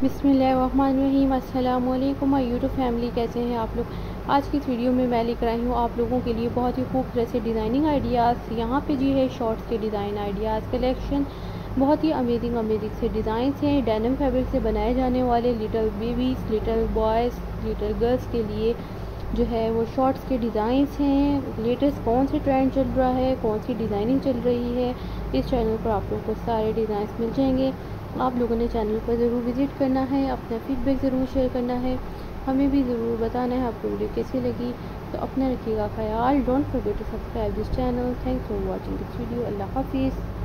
बिस्मिल्लाहिर्रहमानिर्रहीम। अस्सलाम वालेकुम माय यूट्यूब फैमिली, कैसे हैं आप लोग। आज की इस वीडियो में मैं लेकर आई हूँ आप लोगों के लिए बहुत ही खूबसूरत से डिज़ाइनिंग आइडियाज़। यहाँ पे जी है शॉर्ट्स के डिज़ाइन आइडियाज़ कलेक्शन, बहुत ही अमेजिंग से डिज़ाइंस हैं। डेनिम फैब्रिक से बनाए जाने वाले little babies, little boys, little girls के लिए जो है वो शॉर्ट्स के डिज़ाइंस हैं। लेटेस्ट कौन सी ट्रेंड चल रहा है, कौन सी डिज़ाइनिंग चल रही है, इस चैनल पर आप लोगों को सारे डिज़ाइंस मिल जाएंगे। आप लोगों ने चैनल पर ज़रूर विज़िट करना है, अपना फीडबैक ज़रूर शेयर करना है, हमें भी ज़रूर बताना है आपको वीडियो कैसी लगी। तो अपना रखिएगा ख्याल। Don't forget to subscribe this channel. Thanks for watching this video. अल्लाह हाफिज़।